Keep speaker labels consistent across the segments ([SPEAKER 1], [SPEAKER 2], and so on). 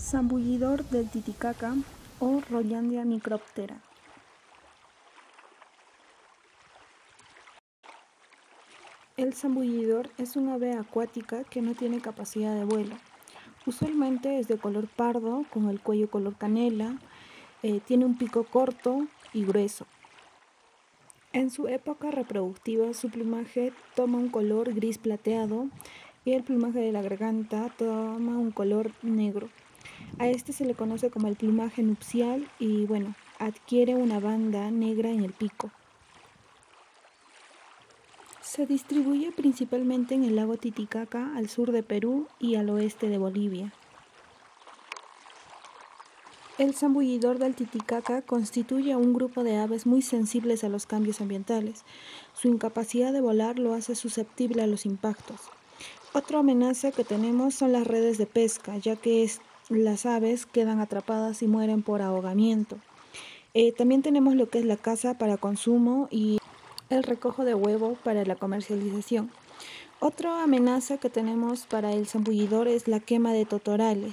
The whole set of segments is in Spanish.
[SPEAKER 1] Zambullidor del Titicaca o Rollandia microptera. El zambullidor es un ave acuática que no tiene capacidad de vuelo. Usualmente es de color pardo con el cuello color canela, tiene un pico corto y grueso. En su época reproductiva su plumaje toma un color gris plateado y el plumaje de la garganta toma un color negro. A este se le conoce como el plumaje nupcial y adquiere una banda negra en el pico. Se distribuye principalmente en el lago Titicaca al sur de Perú y al oeste de Bolivia. El zambullidor del Titicaca constituye un grupo de aves muy sensibles a los cambios ambientales. Su incapacidad de volar lo hace susceptible a los impactos. Otra amenaza que tenemos son las redes de pesca, ya que las aves quedan atrapadas y mueren por ahogamiento. También tenemos lo que es la caza para consumo y el recojo de huevo para la comercialización. Otra amenaza que tenemos para el zambullidor es la quema de totorales.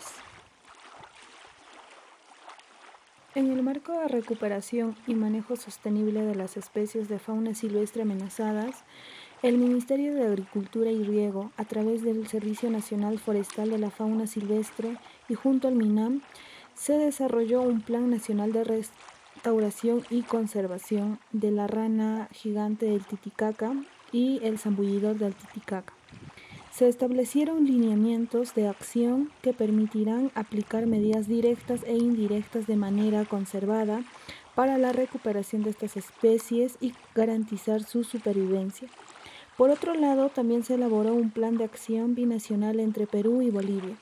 [SPEAKER 1] En el marco de recuperación y manejo sostenible de las especies de fauna silvestre amenazadas, el Ministerio de Agricultura y Riego, a través del Servicio Nacional Forestal de la Fauna Silvestre y junto al MINAM, se desarrolló un Plan Nacional de Restauración y Conservación de la rana gigante del Titicaca y el zambullidor del Titicaca. Se establecieron lineamientos de acción que permitirán aplicar medidas directas e indirectas de manera conservada para la recuperación de estas especies y garantizar su supervivencia. Por otro lado, también se elaboró un plan de acción binacional entre Perú y Bolivia.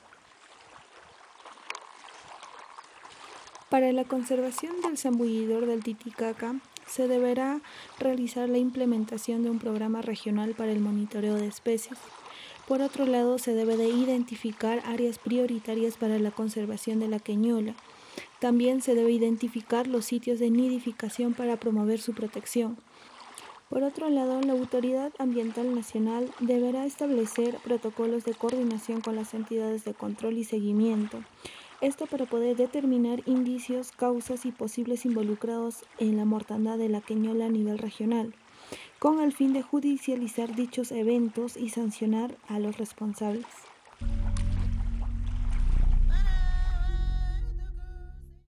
[SPEAKER 1] Para la conservación del zambullidor del Titicaca, se deberá realizar la implementación de un programa regional para el monitoreo de especies. Por otro lado, se debe de identificar áreas prioritarias para la conservación de la queñuela. También se debe identificar los sitios de nidificación para promover su protección. Por otro lado, la Autoridad Ambiental Nacional deberá establecer protocolos de coordinación con las entidades de control y seguimiento. Esto para poder determinar indicios, causas y posibles involucrados en la mortandad de la queñuela a nivel regional, con el fin de judicializar dichos eventos y sancionar a los responsables.